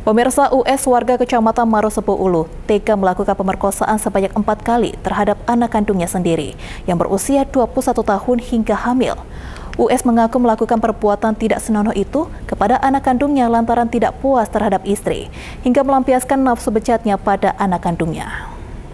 Pemirsa, US warga Kecamatan Marosebo Ulu tega melakukan pemerkosaan sebanyak 4 kali terhadap anak kandungnya sendiri yang berusia 21 tahun hingga hamil. US mengaku melakukan perbuatan tidak senonoh itu kepada anak kandungnya lantaran tidak puas terhadap istri, hingga melampiaskan nafsu bejatnya pada anak kandungnya.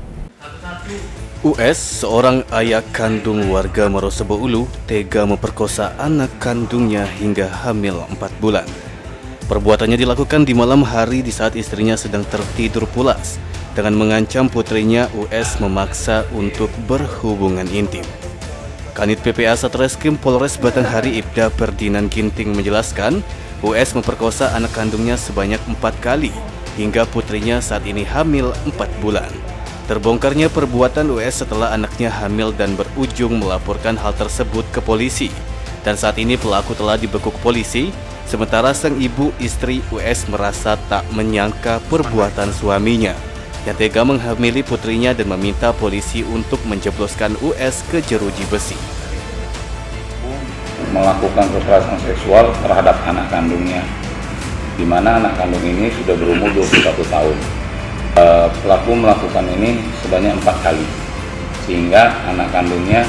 US, seorang ayah kandung warga Marosebo Ulu, tega memperkosa anak kandungnya hingga hamil 4 bulan. Perbuatannya dilakukan di malam hari di saat istrinya sedang tertidur pulas. Dengan mengancam putrinya, US memaksa untuk berhubungan intim. Kanit PPA Satreskrim Polres Batanghari Ibda Ferdinand Ginting menjelaskan, US memperkosa anak kandungnya sebanyak 4 kali, hingga putrinya saat ini hamil 4 bulan. Terbongkarnya perbuatan US setelah anaknya hamil dan berujung melaporkan hal tersebut ke polisi. Dan saat ini pelaku telah dibekuk polisi, sementara sang ibu istri US merasa tak menyangka perbuatan suaminya yang tega menghamili putrinya dan meminta polisi untuk menjebloskan US ke jeruji besi. Melakukan kekerasan seksual terhadap anak kandungnya, di mana anak kandung ini sudah berumur 21 tahun. Pelaku melakukan ini sebanyak 4 kali, sehingga anak kandungnya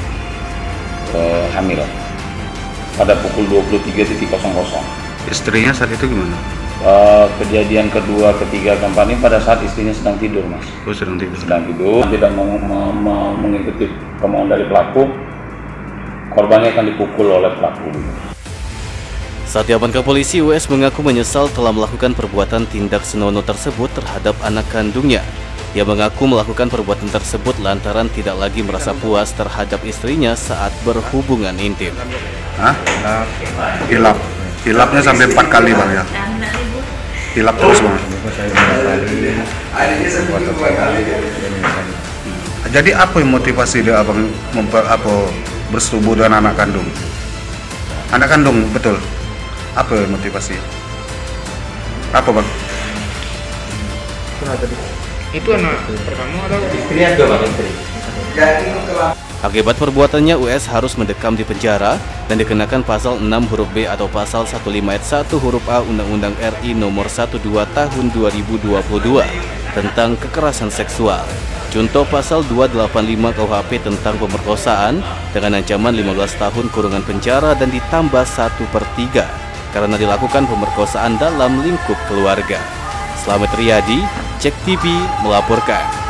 hamil pada pukul 23.00. Istrinya saat itu gimana? Kejadian kedua, ketiga, keempat ini pada saat istrinya sedang tidur, Mas. Oh, sedang tidur. Tidak mau mengikuti kemauan dari pelaku, korbannya akan dipukul oleh pelaku. Saat diamankan polisi, US mengaku menyesal telah melakukan perbuatan tindak senonoh tersebut terhadap anak kandungnya. Ia mengaku melakukan perbuatan tersebut lantaran tidak lagi merasa puas terhadap istrinya saat berhubungan intim. Hilapnya sampai 4 kali, Bang, ya? Hilap terus, Bang. Jadi apa yang motivasi dia, Abang, bersetubuh dengan anak kandung? Anak kandung, betul. Apa yang motivasi? Apa, Bang? Itu anak pertama atau istri ada, Bang, istri. Akibat perbuatannya, US harus mendekam di penjara dan dikenakan pasal 6 huruf B atau pasal 15 ayat 1 huruf A Undang-Undang RI nomor 12 tahun 2022 tentang kekerasan seksual. Contoh pasal 285 KUHP tentang pemerkosaan dengan ancaman 15 tahun kurungan penjara dan ditambah 1/3 karena dilakukan pemerkosaan dalam lingkup keluarga. Slamet Riyadi, Cek TV melaporkan.